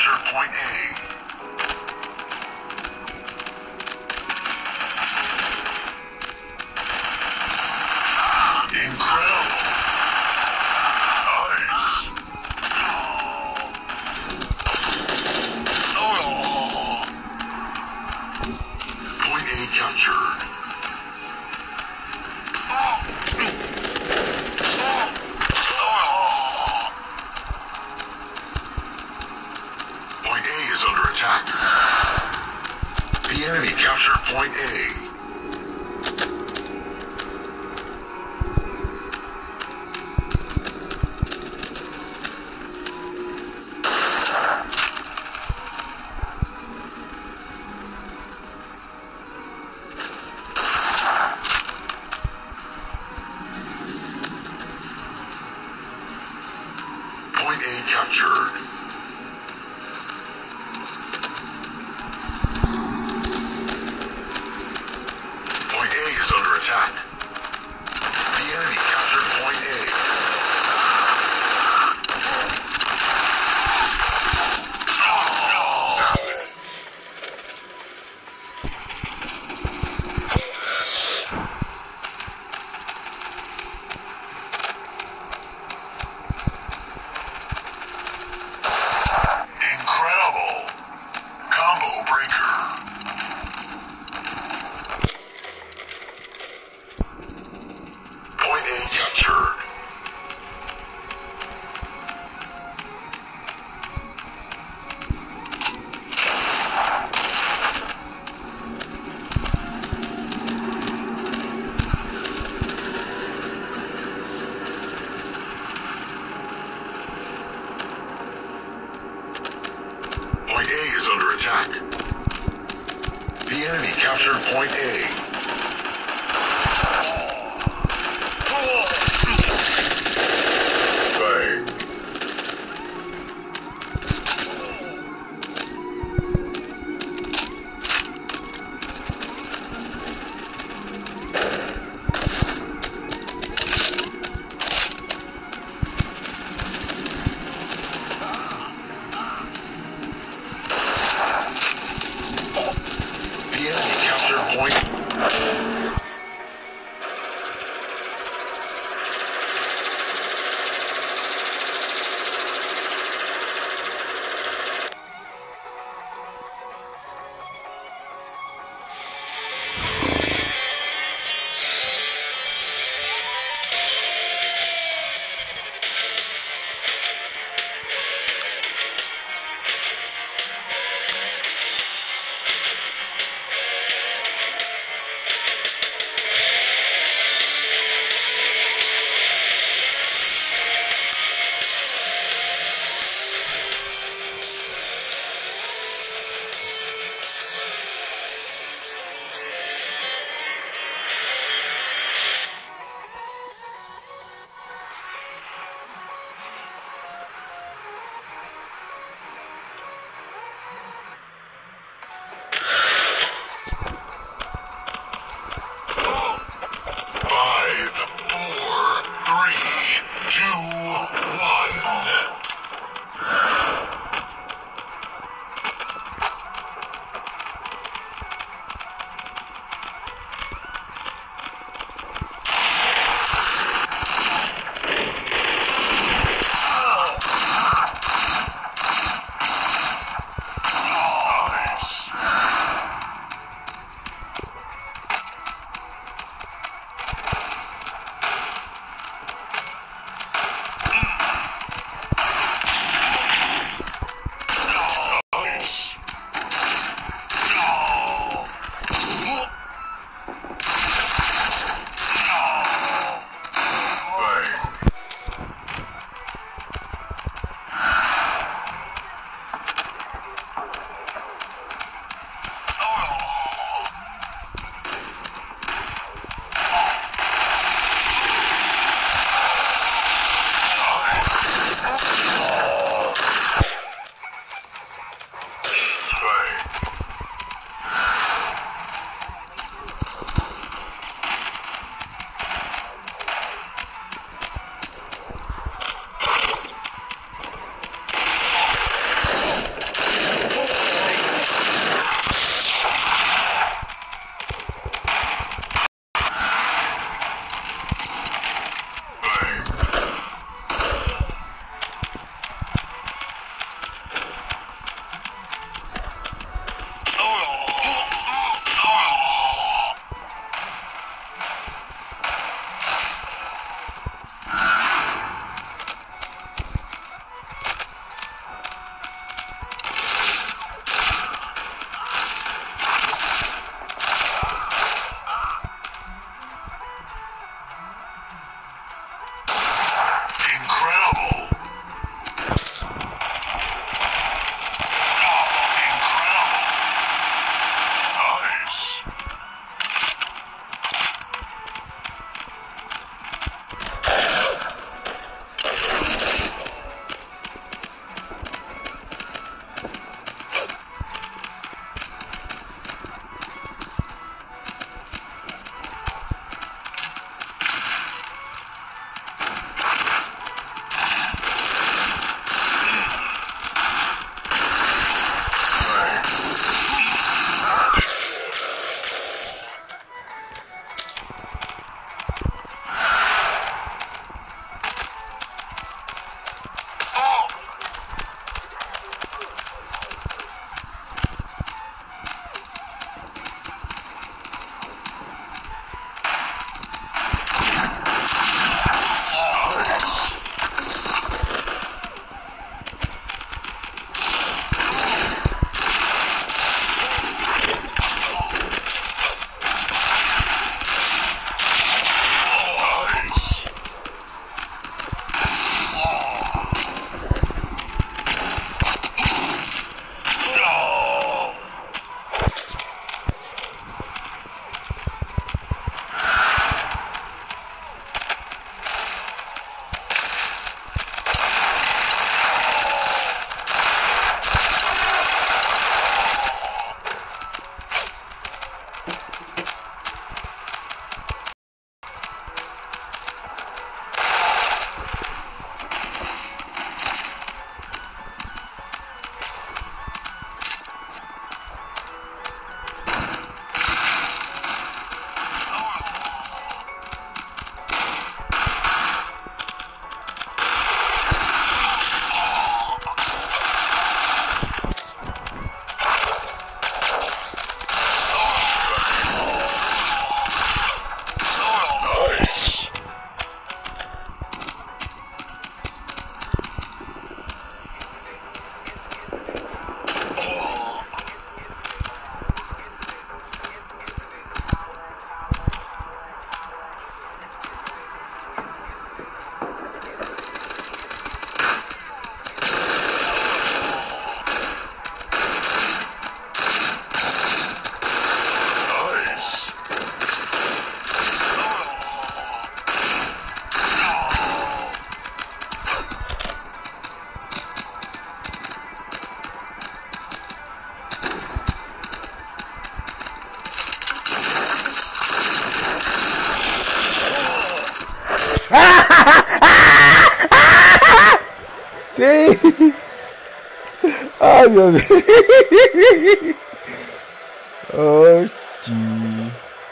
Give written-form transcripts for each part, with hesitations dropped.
captured point A. Incredible. Nice. Oh. Point A captured. Point A is under attack. The enemy captured point A. Point A captured. Point A is under attack. The enemy captured point A. Savage. Incredible. Combo breaker. Point A captured. Point A is under attack. The enemy captured point A. Bang. The enemy captured point. Ay, Dios mío. Ay, chi.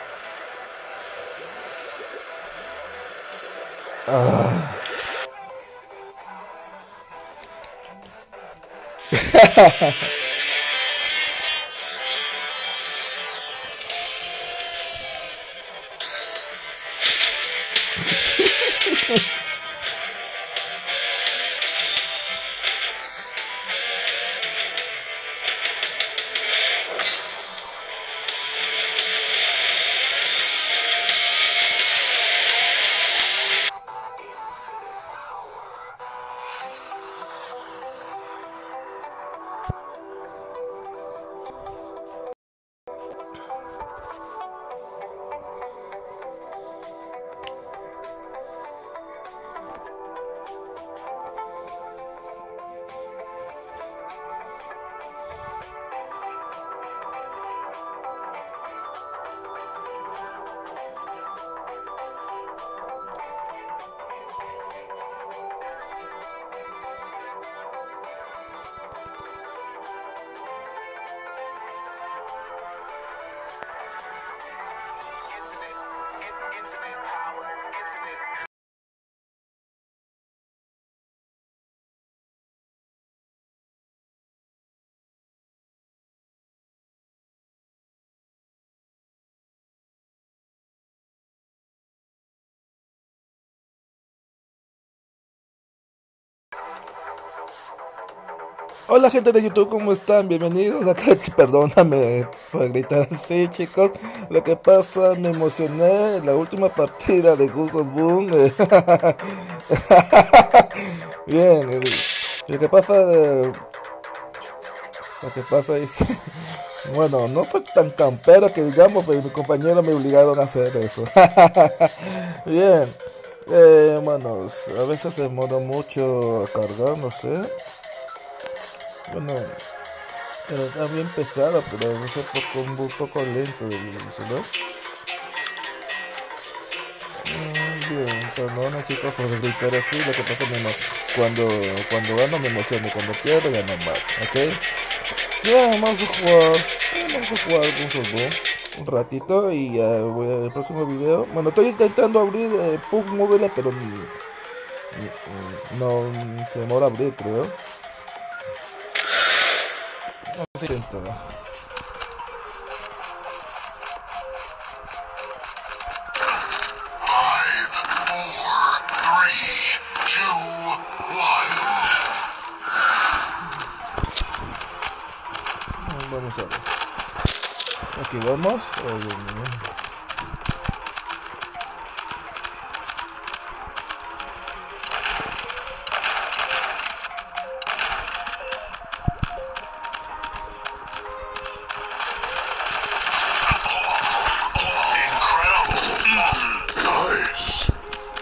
Hola gente de YouTube, ¿cómo están? Bienvenidos acá. Perdóname por gritar así, chicos. Lo que pasa, me emocioné en la última partida de Ghost Boom. Bien, lo que pasa es, bueno, no soy tan campero que digamos, pero mi compañero me obligaron a hacer eso. Bien, bueno, a veces se demora mucho a cargar, no sé. Bueno, está bien pesado, pero es un poco lento el celular. Bien, perdón chicos por gritar así, lo que pasa es que cuando gano me emociono, cuando pierdo ya no más, ¿ok? Ya, vamos a jugar un fútbol un ratito y ya voy al próximo video. Bueno, estoy intentando abrir PUBG Mobile, pero no se demora abrir, creo. No sé, intento. 5, 4, 3, 2, 1. Vamos a ver. Aquí vamos. Oh, Dios mío. Nice.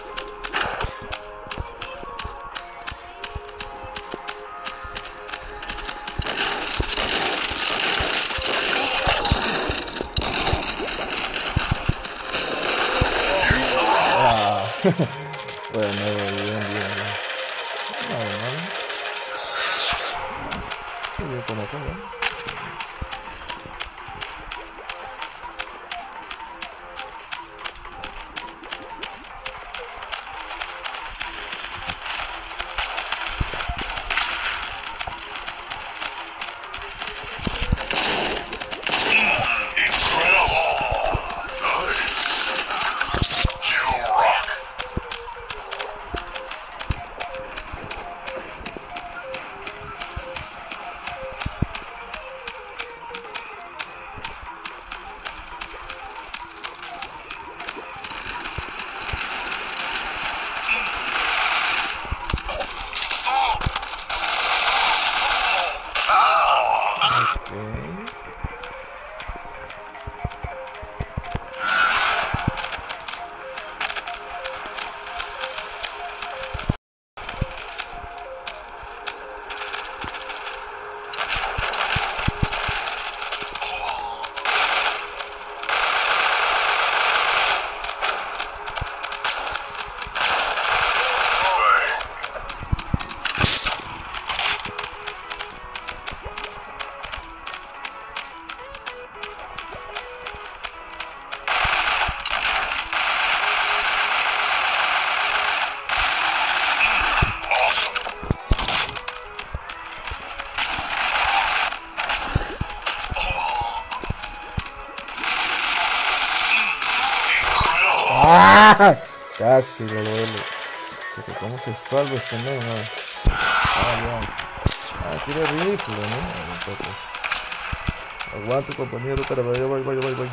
Bueno, bien, bien. No, no. Como acá, Casi lo duele. Porque ¿cómo se salva este men? Ya. Quiere rifle, ¿no? Aguante, compañero, pero voy.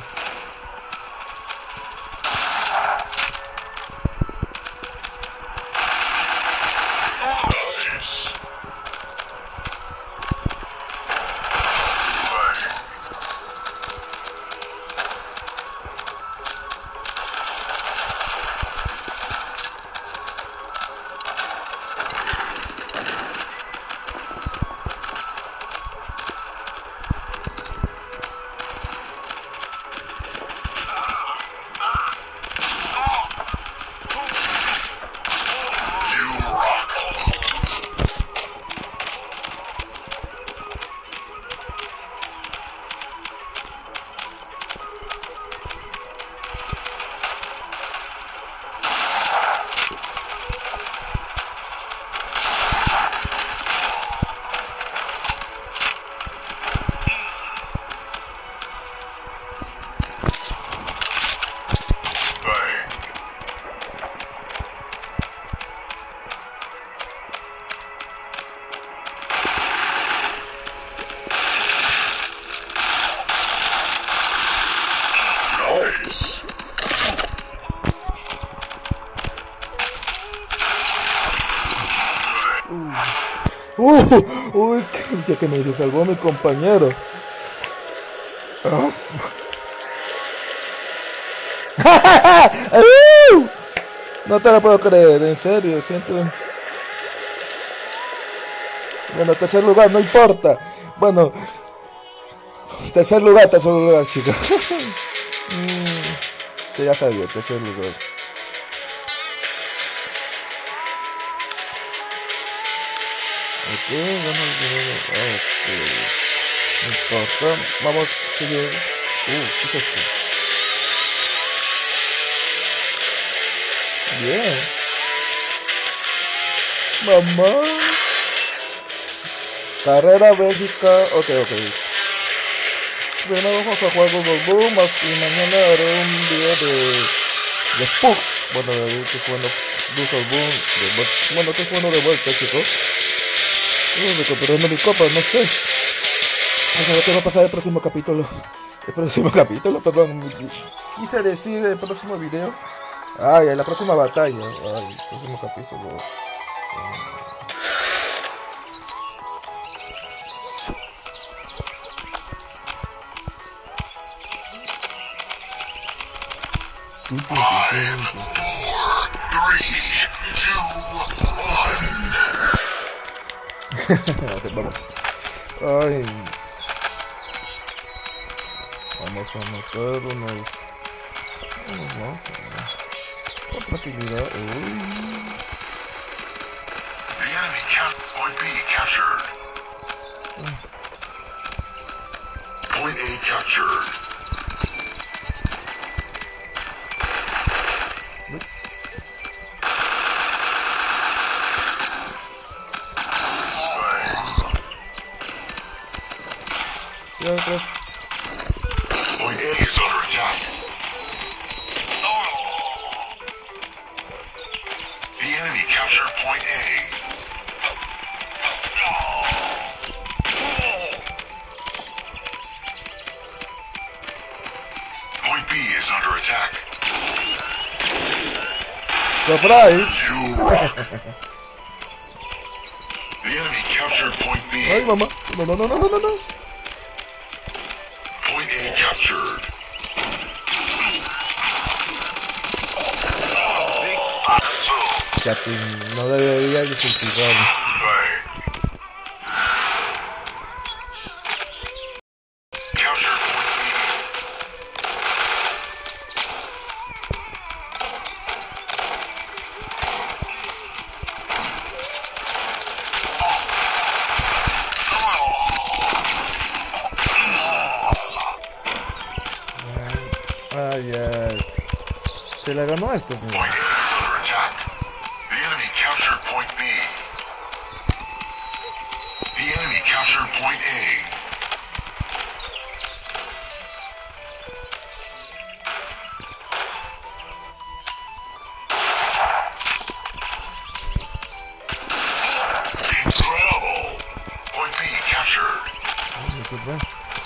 Uy, ya que me salvó mi compañero. No te lo puedo creer, en serio, siento. Bueno, tercer lugar, no importa. Bueno, tercer lugar, chicos. Ya sabía, tercer lugar. Ok, vamos a ver. Ok. No importa. Vamos a seguir. ¿Qué es esto? Bien. Mamá. Carrera Bélgica. Ok. Bueno, vamos a jugar Google Boom. Y mañana haré un video de Spook. Bueno, de que jugando Google Boom. Bueno, estoy jugando de vuelta, chicos. Recuperando mi copa, no sé. Vamos a ver qué va a pasar el próximo capítulo. Perdón. Quise decir el próximo video. En la próxima batalla. El próximo capítulo. Vamos. Vamos a matar unos. Con tranquilidad. The enemy point B captured. Point A captured. Point A is under attack. The enemy captured point A. Point B is under attack. Surprise! The enemy captured point B. Ay, mamá. No. Point A captured. No debería disculparme. Captured point B. Se le ganó esto. Point A is under attack. The enemy captured point B. The enemy captured point A. Bien.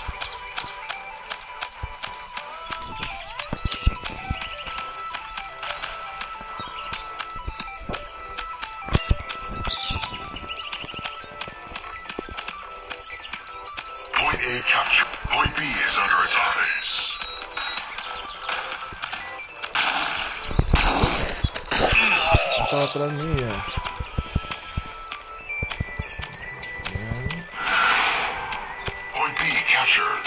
Point A captured. Point B is under attack. Estaba atrás mía. Point B captured.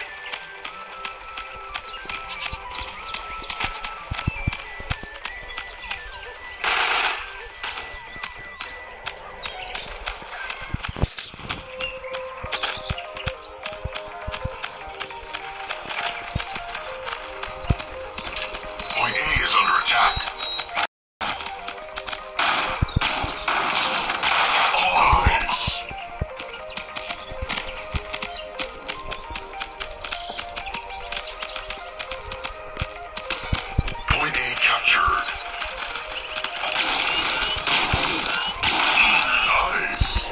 Point A is under attack. Nice. Point A captured. Nice.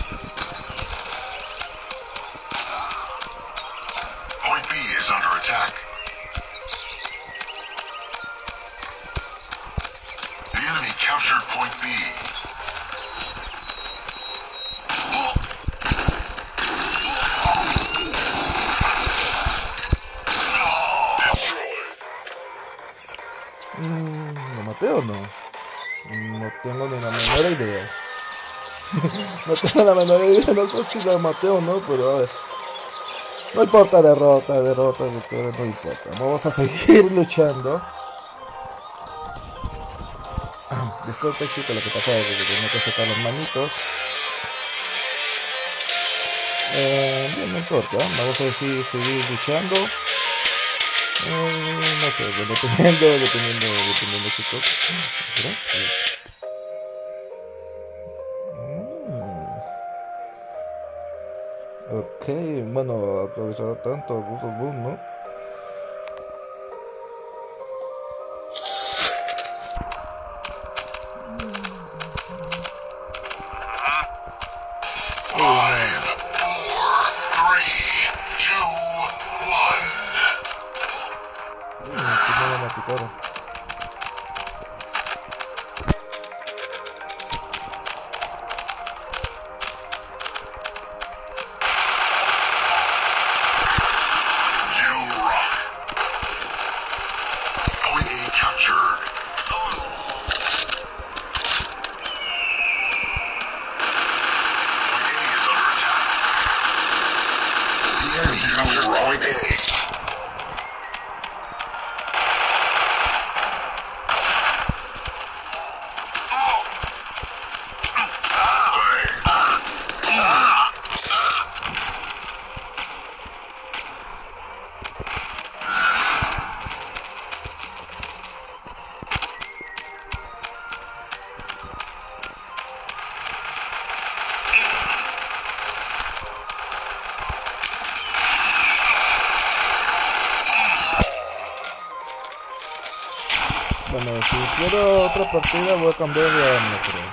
Point B is under attack. The enemy captured Point B. Destroyed. ¿Lo maté o no? No tengo ni la menor idea. No tengo la menor idea, no sé si lo maté o no, pero a ver. No importa, derrota, victoria, no importa. Vamos a seguir luchando. Disculpe chicos lo que pasó, porque tengo que sacar las manitos. Bien, no importa, vamos a seguir luchando. No sé, dependiendo chicos. Ok, bueno, aprovechar tanto abuso boom, ¿no? Five, four, three, two, one. Que no van a picar. You rock. Point A captured. Point A is under attack. The enemy captured Point A. Bueno, si quiero otra partida voy a cambiar de arma, creo.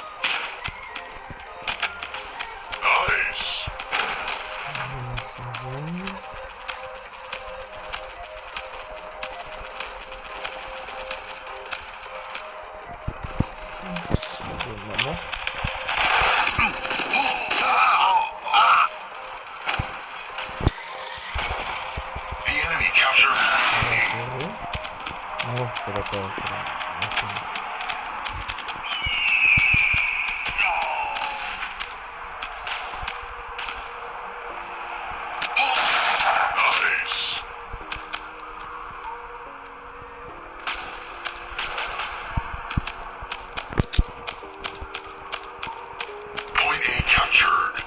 Nice. Vamos. The enemy captured. Vamos por acá. Nice. Point A captured.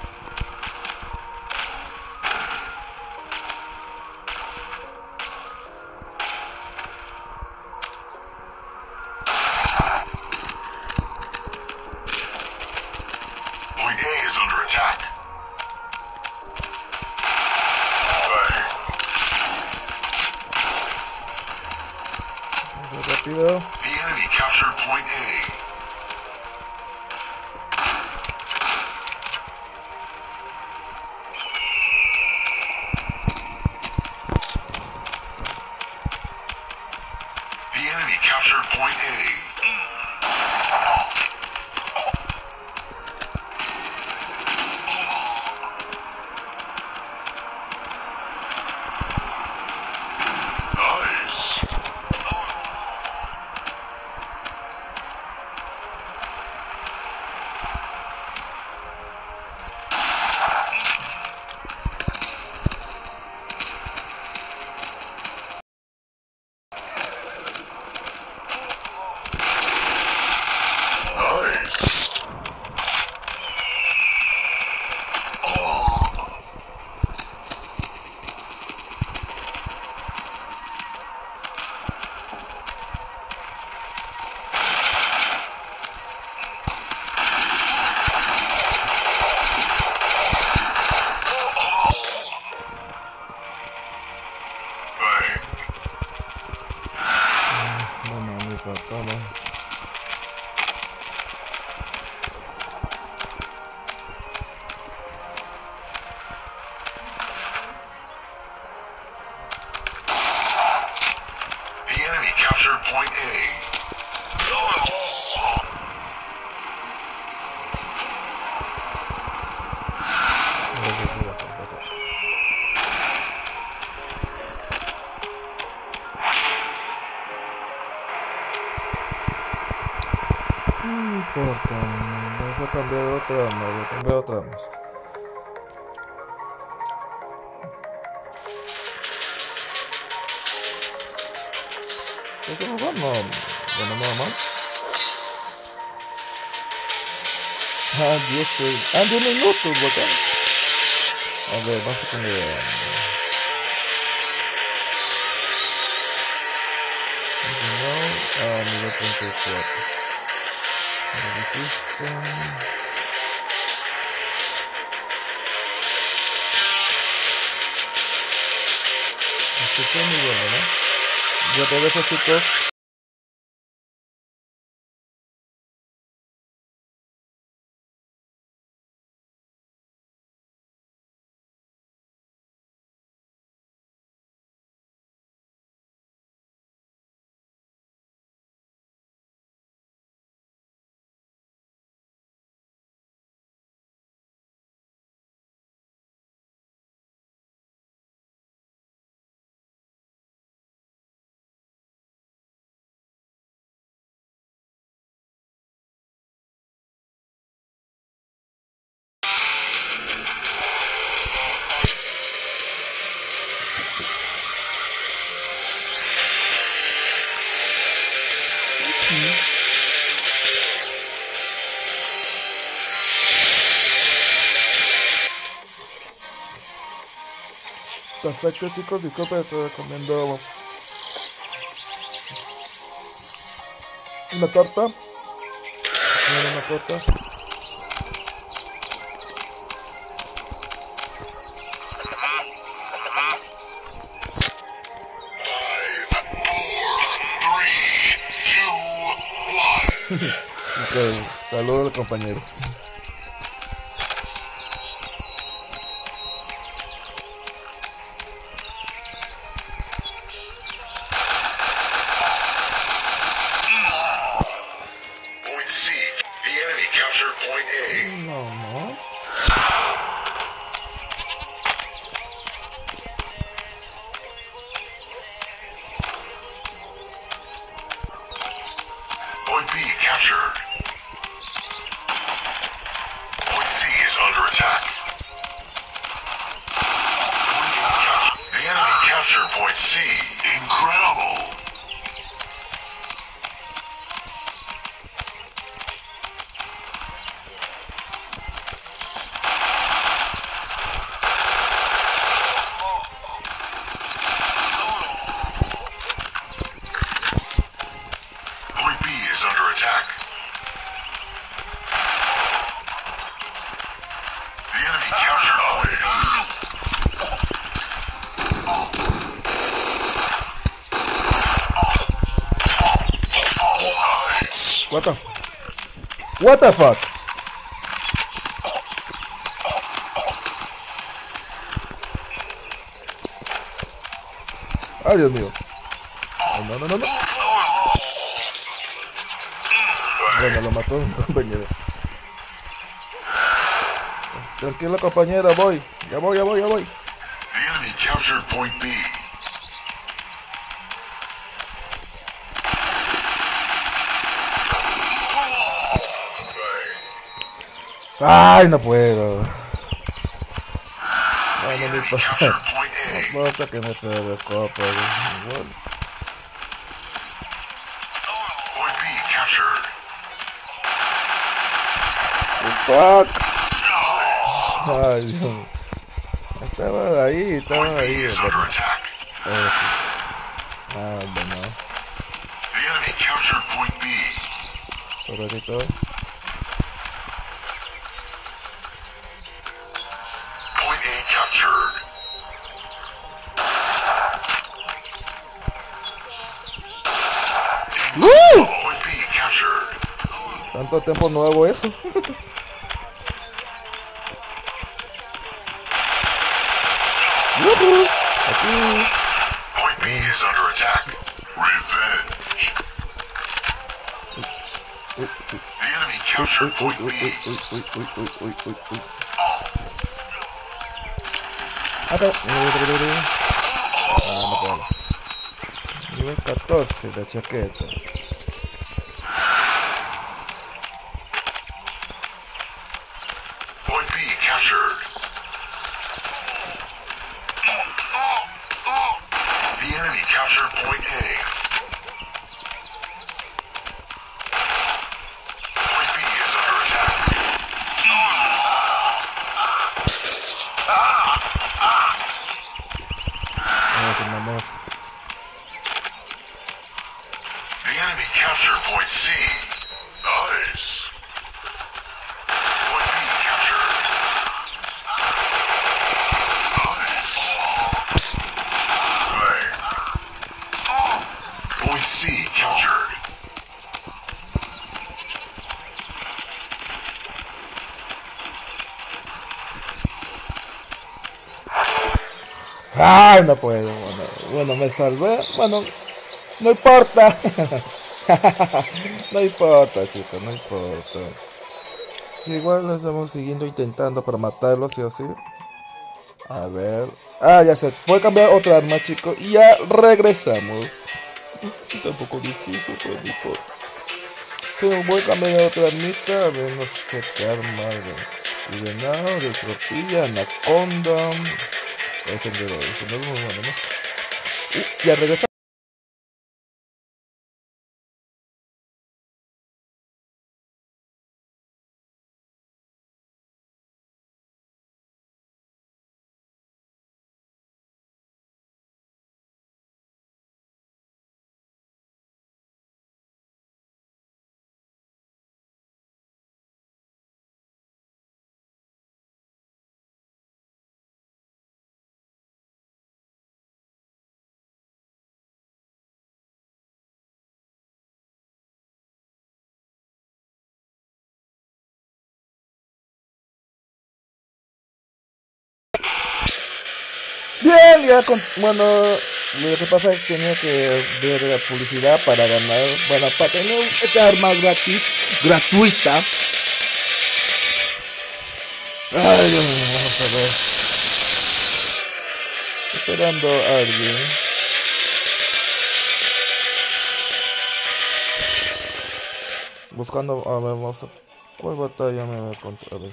Point A is under attack. Rápido. The enemy captured Point A. cambiar otra arma, voy a cambiar otra arma. ¿Eso no va? No, bueno, no va mal. 10 minutos, bacán. A ver, vamos a cambiar. Nivel 34. Este es muy bueno, ¿no? Ya por eso, chicos. Perfecto, chicos, disculpen, estoy comiendo una torta. Una torta. Ok, saludos, compañero. Point C. Incredible. Point B is under attack. The enemy captured Point B. What the fuck? Ay, Dios mío. No. Bueno, lo mató mi compañero. Tranquilo, compañero, voy. Ya voy. The enemy captured Point B. Ay, no puedo. No me pasa. No importa que me pegue copa. Point B captured. Fuck. Ay, Dios. Estaba ahí. Is under attack. Bueno. The enemy captured Point B. Por ahorita. Point A captured. ¡Woo! Point B captured. Tanto tiempo no hago eso. Aquí. Point B is under attack. Revenge. The enemy captured Point B. No puedo. Nivel 14 de chaqueta. captured point A. Point B is under attack. The enemy captured point C. Nice. Point B captured. Nice. Bang. Point C captured. Ay, no puedo. Bueno, me salvé. Bueno, no importa. No importa, chicos, no importa. Igual lo estamos siguiendo intentando para matarlo, sí o sí. A ver. Ah, ya sé. Voy a cambiar otra arma, chicos. Y ya regresamos. Está un poco difícil, pero no importa. Pero voy a cambiar otra armita. A ver, no sé qué arma. Y venado, de tropilla, anaconda. Este no es muy bueno, ¿no? Ya regresamos. Bien, ya bueno, lo que pasa es que tenía que ver la publicidad para ganar, bueno, para tener esta arma gratis, gratuita. Ay, Dios mío, vamos a ver. Esperando a alguien. Buscando, a ver, vamos a... ¿Cuál batalla me va a encontrar? A ver.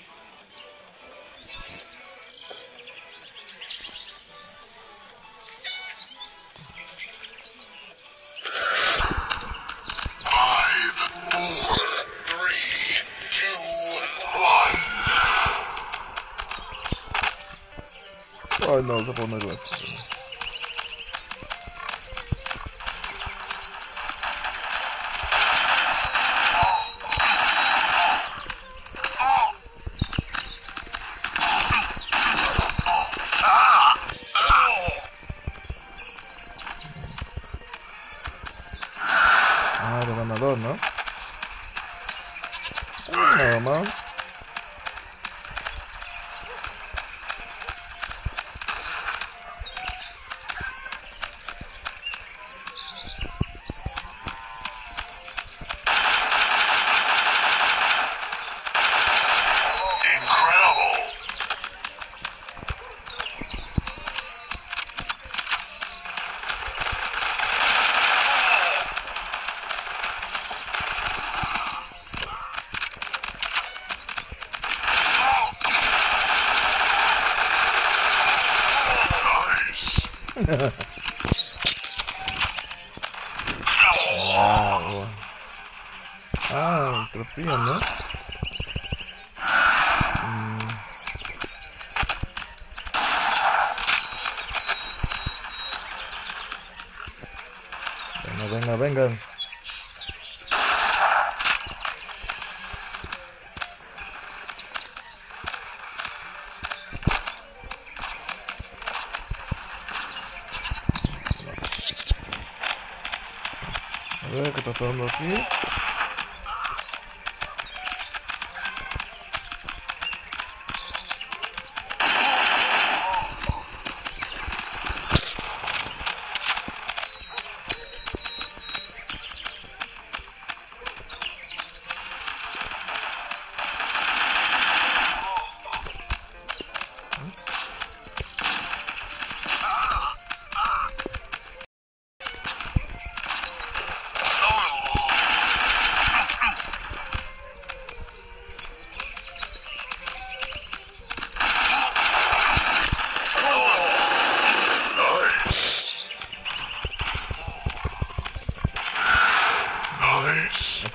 Ay, no, se pone igual. Ah, de ganador, ¿no? Nada más. Wow. Ah, tropilla, ¿no? Venga, venga. A ver qué está pasando aquí.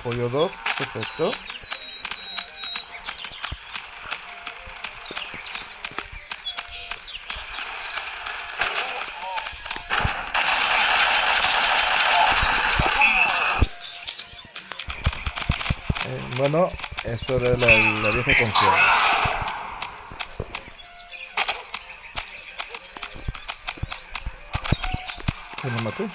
Pollo 2, perfecto. Bueno, eso era la vieja confiable. ¿Se lo maté?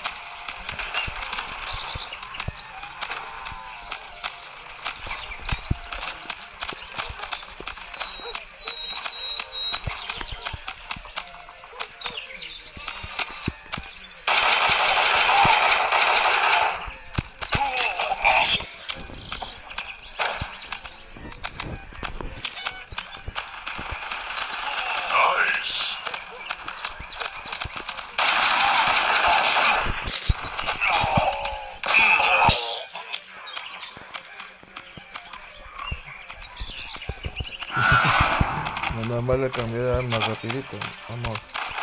Lo normal le cambié de arma rapidito. Vamos.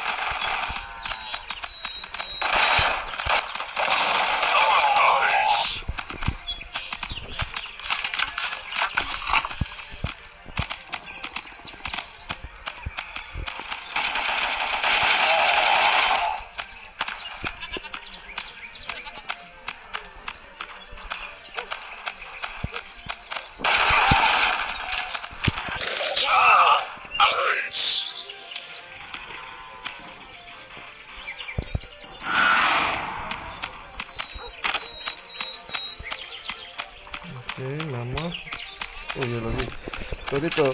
Sí, vamos. Uy, yo lo vi. Torito.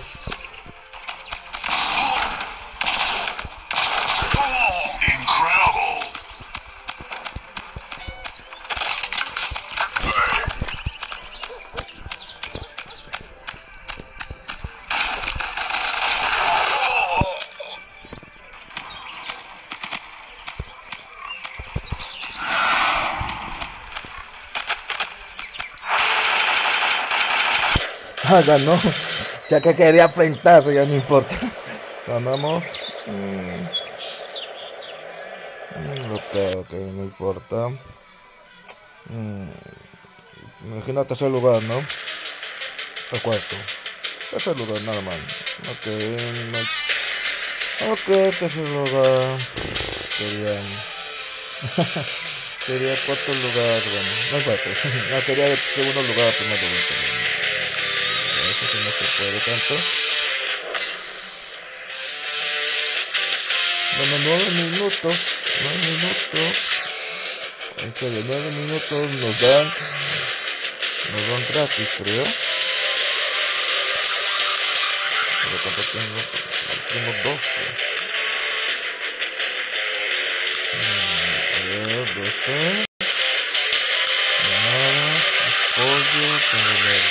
Ah, ganó. Ya que quería enfrentarse, ya no importa. Ganamos. Ok, no importa. Imagina tercer lugar, ¿no? O cuarto. Tercer lugar, nada más. Ok, tercer lugar. Quería cuarto lugar, bueno, no cuarto. No, quería segundo lugar, primer lugar. Eso sí no se puede tanto. Bueno, 9 minutos. En serio, 9 minutos nos dan gratis, creo. Pero cuánto tengo 12. A ver, 12. Pollo, tengo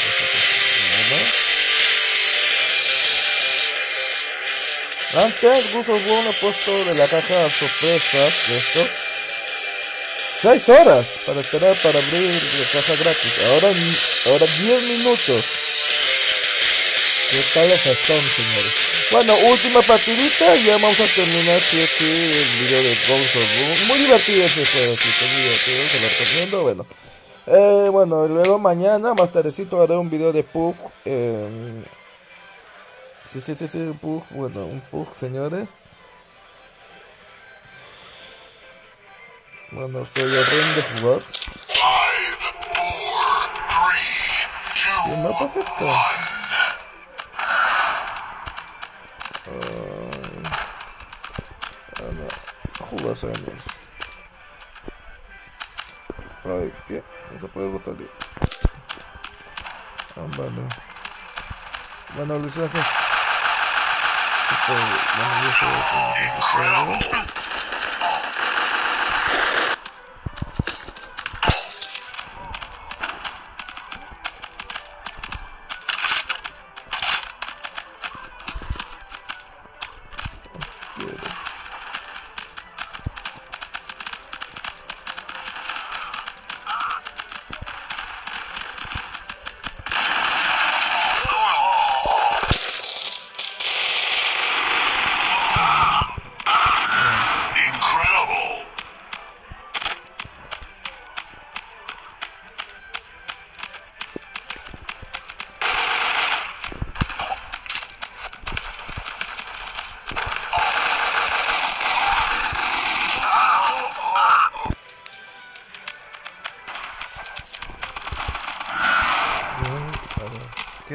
antes Google One ha puesto de la caja sorpresas de esto 6 horas para esperar para abrir la caja gratis. Ahora 10 minutos. ¿Qué tal el gestón, señores? Bueno, última partidita y ya vamos a terminar sí o sí el video de Google. Muy divertido ese juego, sí, muy divertido, se lo recomiendo. Bueno, luego mañana, más tardecito, haré un video de Pug. Sí, un Pug, bueno, un Pug, señores. Bueno, estoy a de jugar. Y no, perfecto. Jugar años. Ay, ¿qué? No se puede salir. Bueno, Luis Ángel.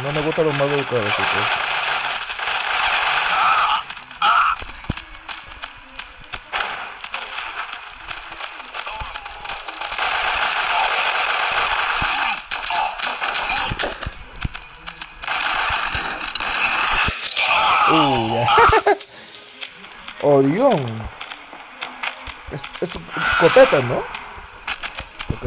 No me gustan los más educados, chicos. Ya. Orión. Es escopeta, ¿no? Ok.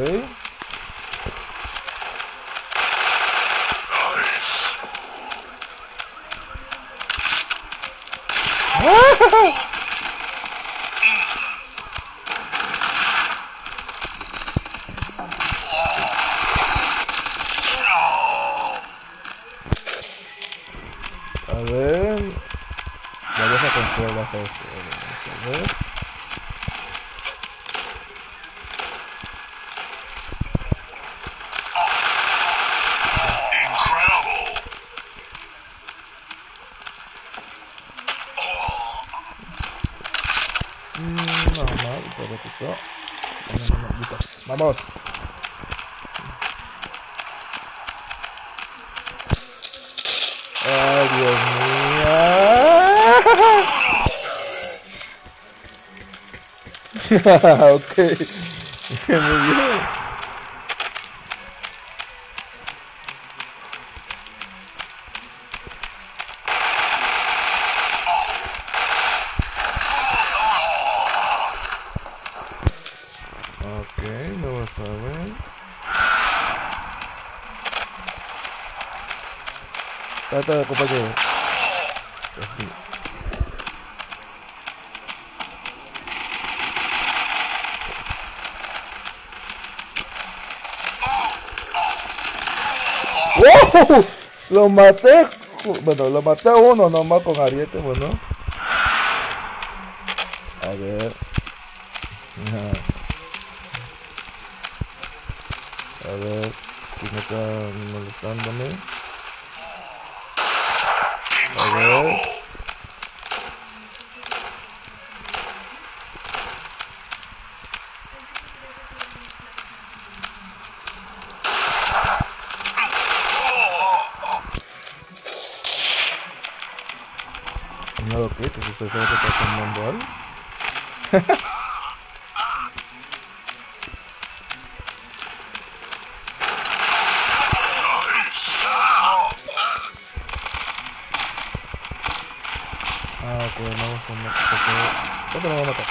A ver. La deja controlar esto. A ver. Normal, un poquito. No, vamos. Ay, Dios mío. Ok. Muy bien. Ok, vamos a ver. Trata de compañero. ¡Wow! Lo maté. Bueno, lo maté a uno nomás con ariete, bueno. A ver. Ajá. A ver. ¿Quién está molestándome? A ver. No, ok, que se está tomando algo. Ah, ok, vamos a matar. ¿Cuánto me va a matar?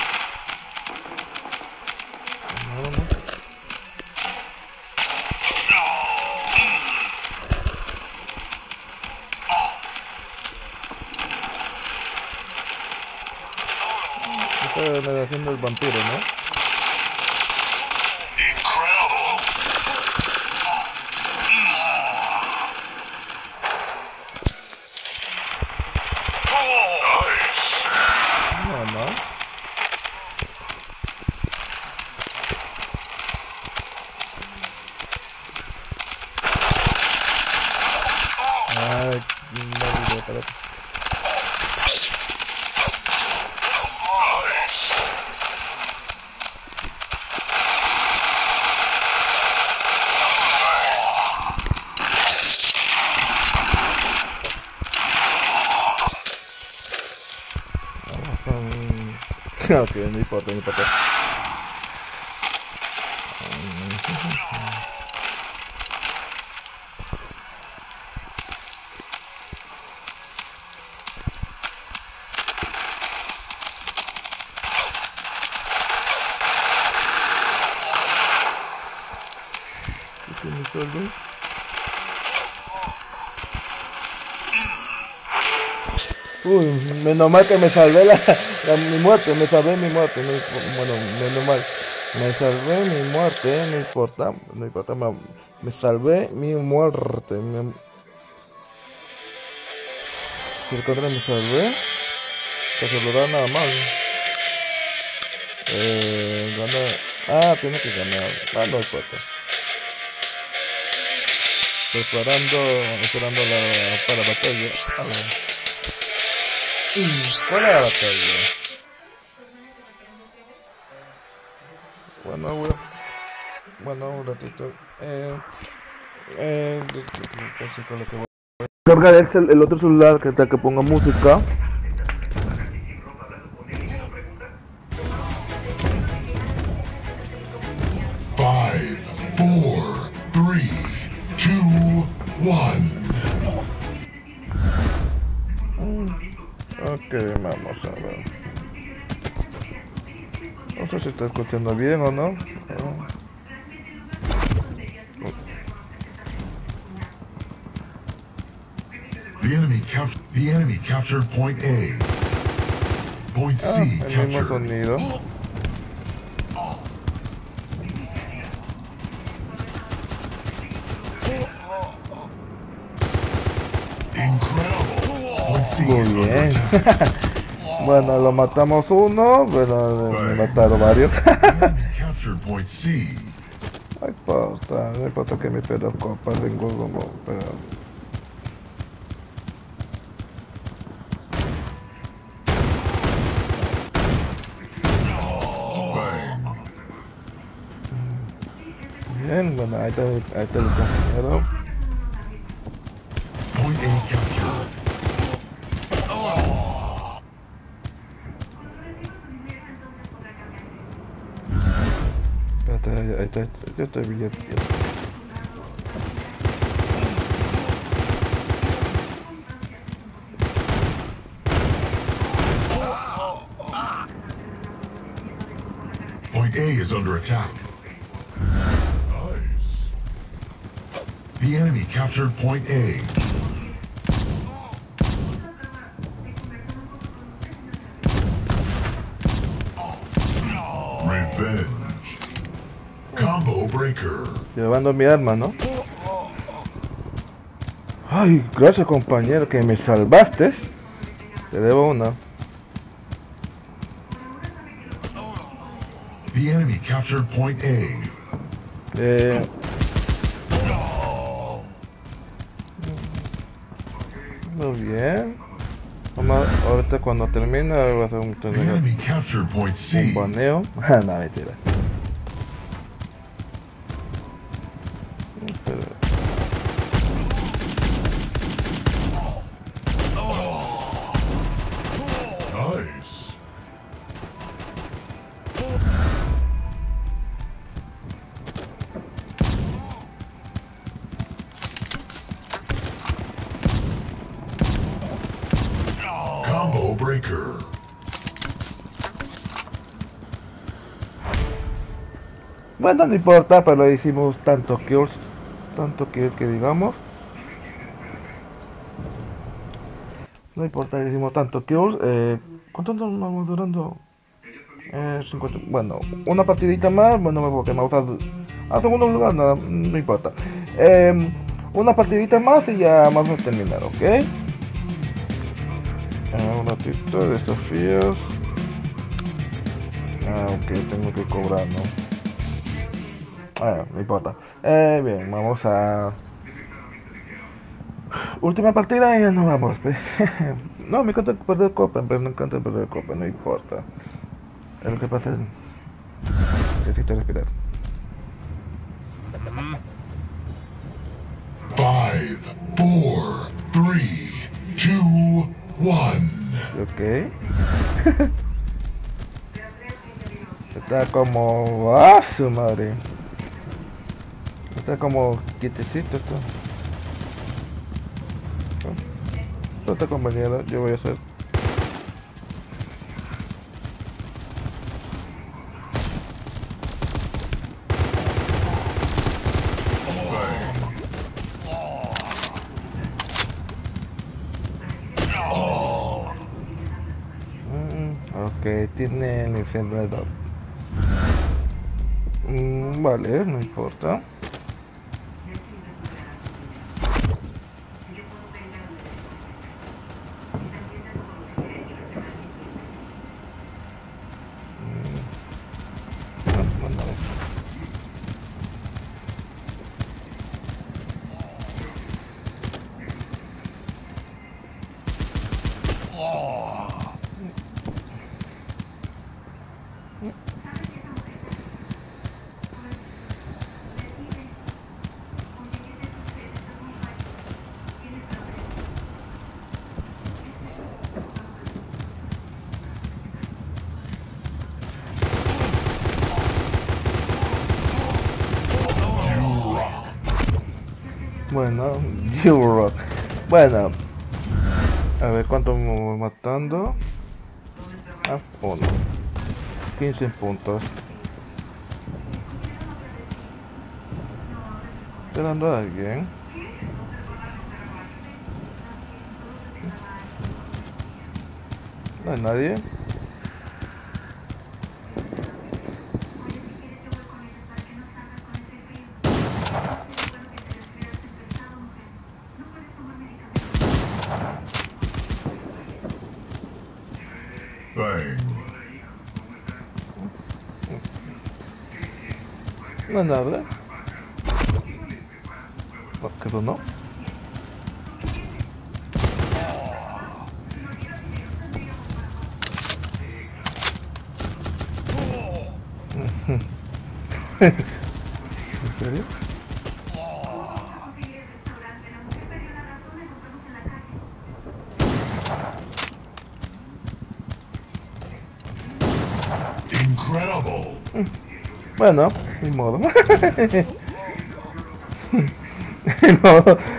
No. Está me haciendo el vampiro, ¿no? No, no. Ay, no video, espérate. Ok, no importa, no importa. ¿Qué tiene solo? Uy, menos mal que me salvé mi muerte, me salvé mi muerte, bueno, menos mal, me salvé mi muerte, no importa, no importa, me salvé mi muerte, si el contra me salvé, que se lo da nada mal, gana, tiene que ganar, no importa, esperando para la batalla, a ver. ¿Cuál es la batalla? Bueno, un ratito. Pensé con lo que voy Cargar el otro celular que ponga música. Five, four, three, two, one. Ok, vamos a ver. No sé si está escuchando bien o no. The enemy captured point A. Point C El mismo captured. sonido. Incredible. Point C Muy is under bien. attack. Bueno, lo matamos uno. Bueno, me mataron varios. The enemy captured point C. No importa que me pierda copas, tengo como. Pero... Bang. Bien, bueno, ahí está el compañero. Point A captured. Espérate, ahí está, yo estoy bien. Point A is under attack. Nice. The enemy captured point A. Revenge. Combo breaker. Llevando mi arma, ¿no? Ay, gracias compañero que me salvaste. Te debo una. The enemy captured point A. Muy bien. Vamos, ahorita cuando termine va a hacer The enemy captured point C. un baneo. No, mentira. Nice. Combo breaker. Bueno, no importa, pero hicimos tanto kills que digamos. No importa, hicimos tanto kills. ¿Cuánto nos vamos durando? 50. Bueno, una partidita más. Bueno, porque me gusta a segundo lugar, nada, no importa. Una partidita más y ya vamos a terminar, ¿ok? Un ratito de desafíos. Ok, tengo que cobrar, ¿no? No importa. Bien, vamos a... Última partida y ya nos vamos. No, me encanta perder copa, pero me encanta perder copa, no importa. Es lo que pasa. Necesito respirar. 5, 4, 3, 2, 1. Ok. Está como... ¡Ah, su madre! Está como quietecito esto. Otra compañera, yo voy a hacer. Ok, tiene el encendedor. Vale, no importa. Bueno, Europe. Bueno, a ver cuánto vamos matando. Ah, 1. 15 puntos. Esperando a alguien. No hay nadie. Bang. No hay nada. No, creo no. ¿En serio? Incredible. Bueno, ni modo. No.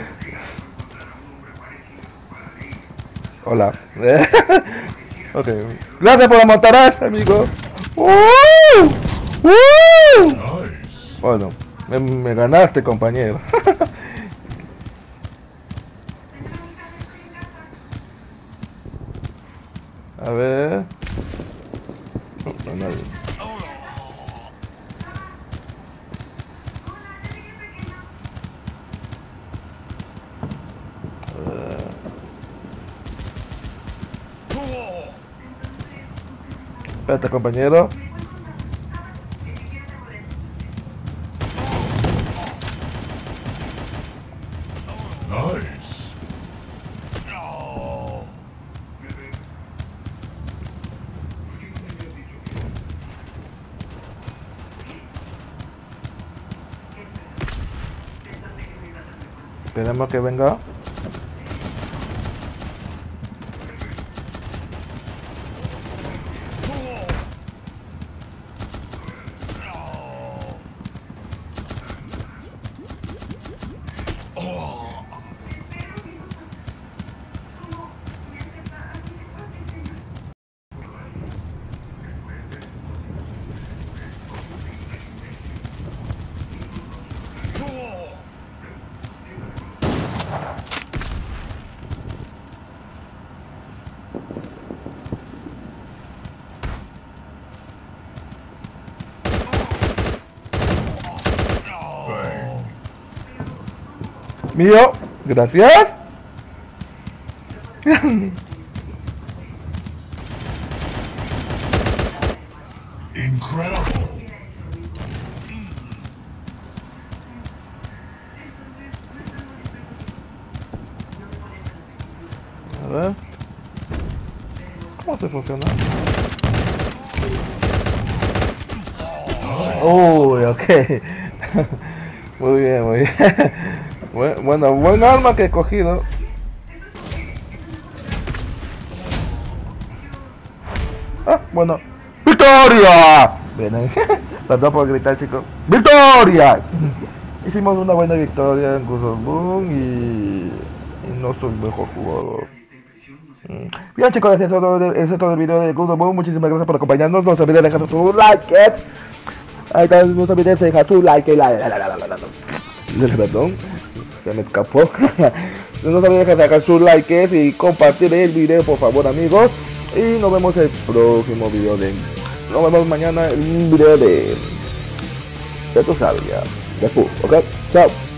Hola. Ok. Gracias por la montaraz, amigo. Nice. Bueno, me ganaste, compañero. A ver. No, no hay nadie. Espérate, compañero. Nice. Esperemos que venga. Bang. Mío, gracias. Incredible. A ver. ¿Cómo se funciona? Uy, ok. Muy bien, muy bien. Bueno, buen arma que he cogido. Ah, bueno. ¡Victoria! Bien, perdón por gritar, chicos. ¡Victoria! Hicimos una buena victoria en Guzzle Boom y no soy mejor jugador. Bien, chicos, eso es todo el video de Guzzle Boom. Muchísimas gracias por acompañarnos. No se olviden de dejar su like. Ahí está, no se olviden de dejar su like. Perdón, se me escapó. No se olviden de dejar sus likes y compartir el video, por favor, amigos. Y nos vemos el próximo video nos vemos mañana en un video de tu sabia. De Fu, ¿ok? Chao.